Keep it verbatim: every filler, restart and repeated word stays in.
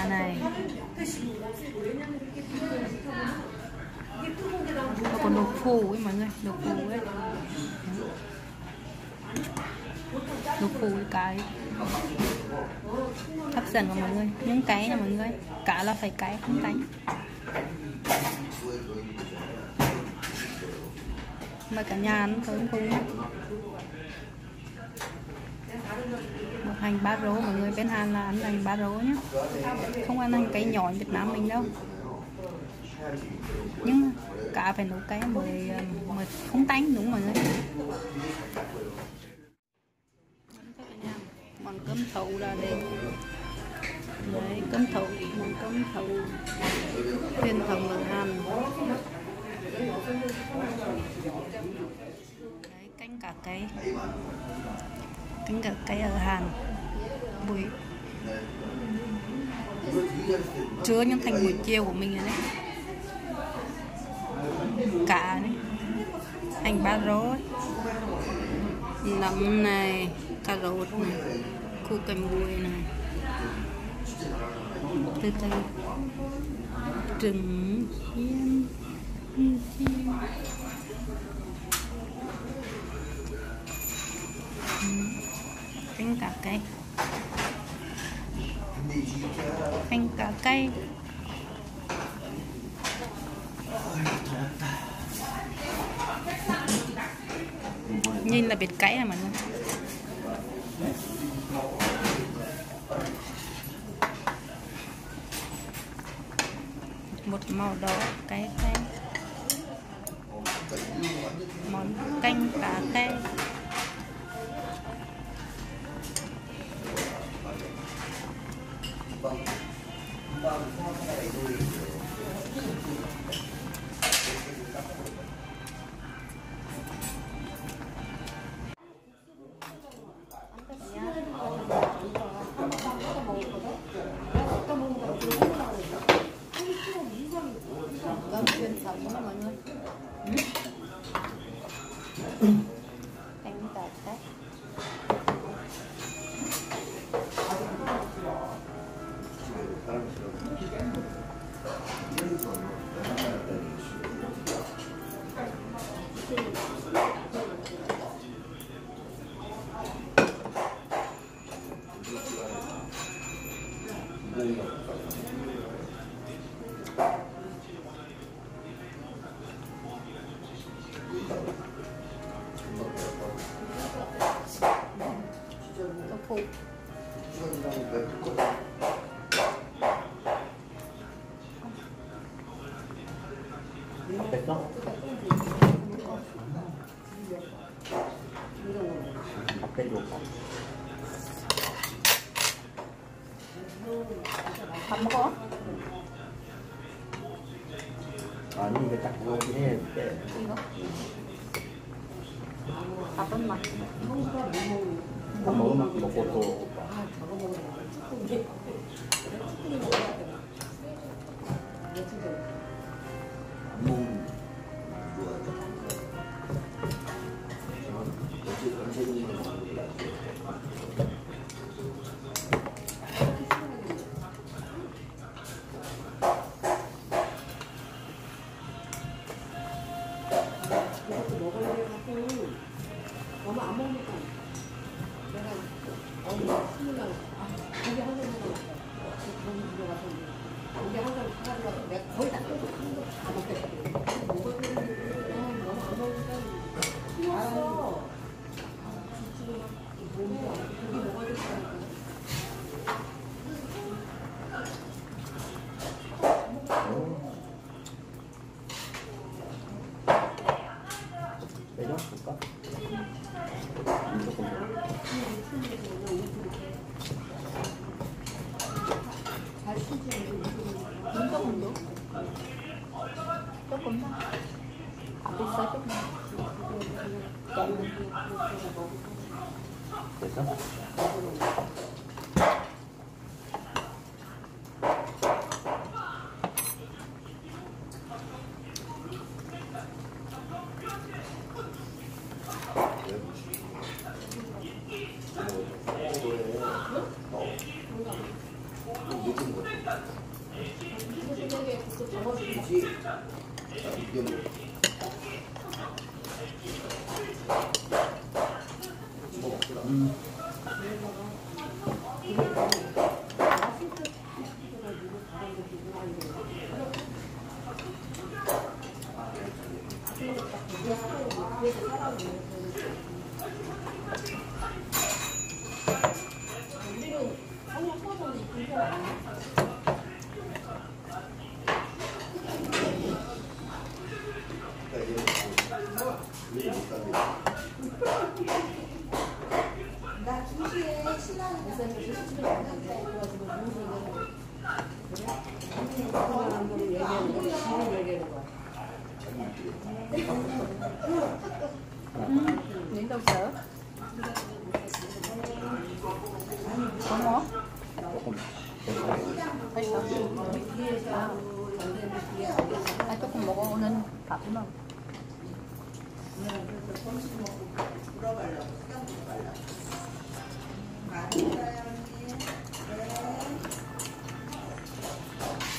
cá này. Còn đậu phụ ấy mọi người, đậu phụ ấy. Đậu phụ với cá ấy. Hấp dẫn của mọi người, những cái này mọi người, cá là phải cái không cánh. Mời cả nhà ăn thơm thùng nhé. Một hành bát rô mọi người, bên Hàn là ăn hành bát rô nhé, không ăn hành cái nhọn Việt Nam mình đâu. Nhưng cá phải nấu cái mới mới không tanh đúng mọi người. Món cơm thấu là đây. Đấy, cơm thấu, món cơm thấu truyền thống ở Hàn. Đấy, canh cả cây, canh cả cây ở Hàn. Buổi trưa nhưng thành buổi chiều của mình rồi đấy. Cá này, hành ba rô, nấm này, cà rốt này, củ cải muối này, từ từ trứng chiên, chiên. Canh cả cây, canh cả cây. Nhìn là biết cay à mọi người. Một màu đỏ cay cay. Món canh cá cay. Cơm truyền thống nha mọi người. Canh cá cách. Đậu phụ. 됐어? 밥 빼줘. 밥 먹어? 아니 이거 딱 구워긴 해. 이거? 밥은 맛. 밥 먹을 만큼 먹고 또. 너무 안 먹으니까 내가 어디 스물날 고기 한 잔 먹어 그런 집에 가서 고기 한 잔 사가지고 내가 거의 다 뜯어 다 먹겠어. 먹을 때는 너무 안 먹으니까 쉬웠어. 지금 몸도 안 돼. 고기 먹어야 되니까. 내가 볼까? 잘 쉬지. 조금도? 조금 더? 안 비싸 조금. 됐어? 나 두 시에 신랑이 냉동사요? 고마워. 조금 맛있어. 아, 조금 먹어. 오늘 밥만. 물어봐요. 시간 물어봐요. 알았어요, 언니. 네.